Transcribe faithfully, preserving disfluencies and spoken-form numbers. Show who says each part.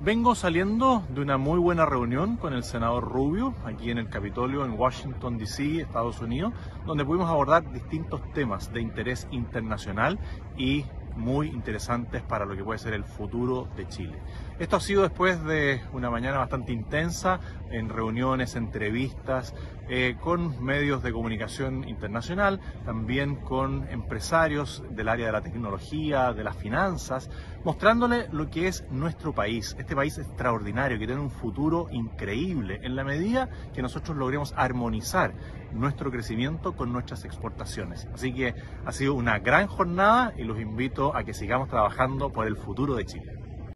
Speaker 1: Vengo saliendo de una muy buena reunión con el senador Rubio, aquí en el Capitolio en Washington, D C, Estados Unidos, donde pudimos abordar distintos temas de interés internacional y muy interesantes para lo que puede ser el futuro de Chile. Esto ha sido después de una mañana bastante intensa en reuniones, entrevistas eh, con medios de comunicación internacional, también con empresarios del área de la tecnología, de las finanzas, mostrándole lo que es nuestro país, este país extraordinario que tiene un futuro increíble en la medida que nosotros logremos armonizar nuestro crecimiento con nuestras exportaciones. Así que ha sido una gran jornada y los invito a que sigamos trabajando por el futuro de Chile.